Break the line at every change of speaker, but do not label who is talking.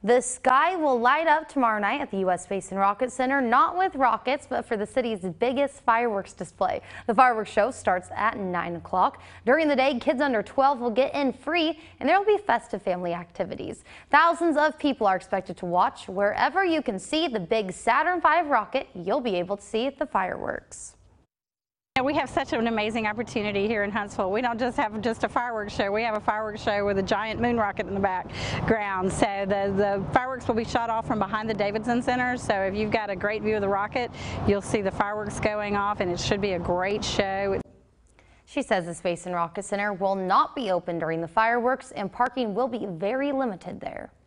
The sky will light up tomorrow night at the U.S. Space and Rocket Center, not with rockets, but for the city's biggest fireworks display. The fireworks show starts at 9 o'clock. During the day, kids under 12 will get in free, and there will be festive family activities. Thousands of people are expected to watch. Wherever you can see the big Saturn V rocket, you'll be able to see the fireworks.
We have such an amazing opportunity here in Huntsville. We don't just have a fireworks show. We have a fireworks show with a giant moon rocket in the background. So the fireworks will be shot off from behind the Davidson Center. So if you've got a great view of the rocket, you'll see the fireworks going off, and it should be a great show.
She says the Space and Rocket Center will not be open during the fireworks, and parking will be very limited there.